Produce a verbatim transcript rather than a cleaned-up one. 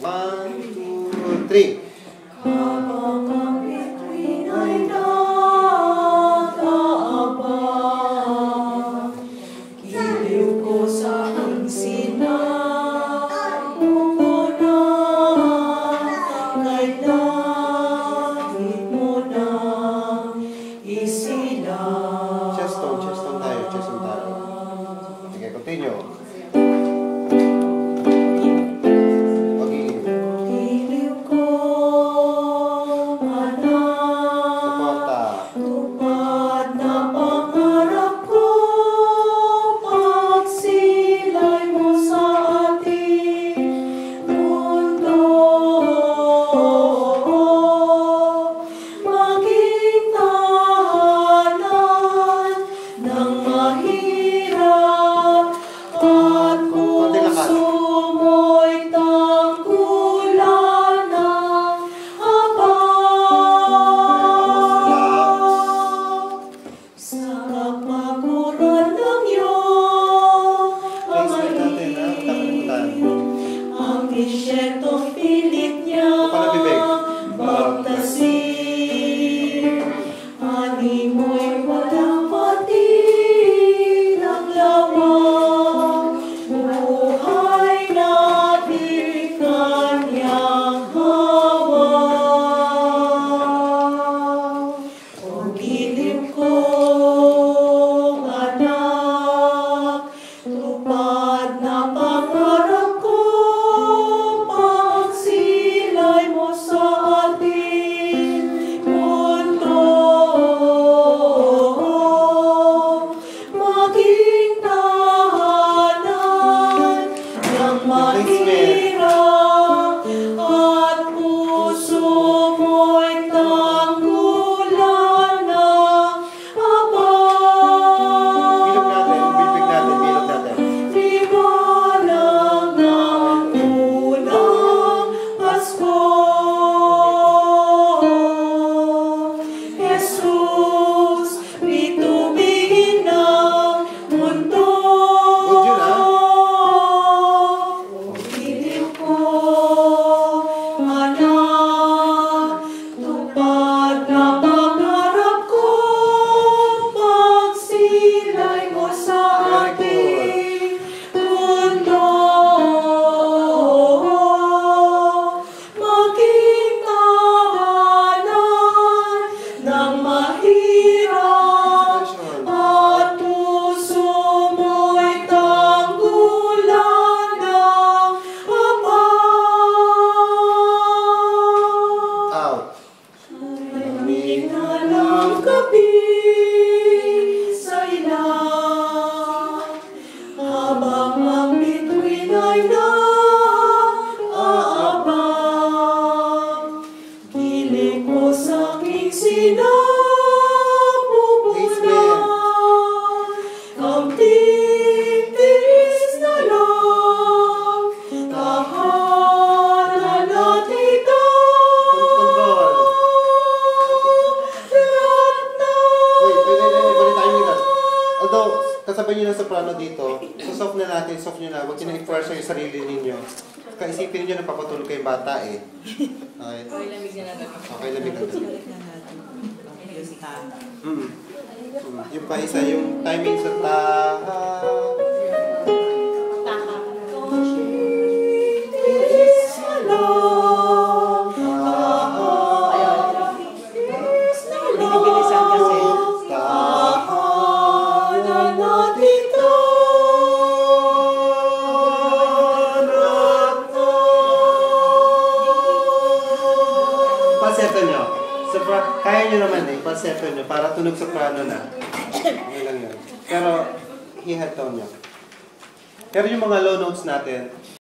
One, two, three. Habang ang bituin ay nag-aabang, giliw ko sa aking sinapumunan, kay langit mo na isilang. Chest tone, chest tone tayo, chest tone tayo. Okay, continue. Isyetong pilit niya magtasin, animoy walang patin ang lawang, buhay natin kanyang hawak. O giliw kong anak, tupad na pangarap ko, mahirap at puso mo'y tanggulan ng abang. Bilog natin, bilog natin, bilog natin. Liwanag ng unang Pasko, Jesus, bitubihin ng mundo. Habang ang bituin ay nag-aabang, giling ko sa aking sinapupunan, kamting tiis na lang, tahanan natin Control. Wait, wait, wait, wait, balik tayo nila. Although, kasabay nyo ng soprano dito, so soft na natin, soft nyo na, huwag nyo na i-force yung sarili ninyo. Kaisipin nyo na papatulog kayong bata eh. Okay. Okay, lamig na natin. Okay, lamig na natin. Mm. Mm. Yung pa isa, yung timing sa taha. Taha. tiis na lang, tahanan tiis na lang, tahanan natin Falsetto nyo. Sopra kaya nyo naman eh, falsetto nyo, para tunog soprano na. Okay lang yun. Pero, i-head tone nyo. Pero yung mga low notes natin,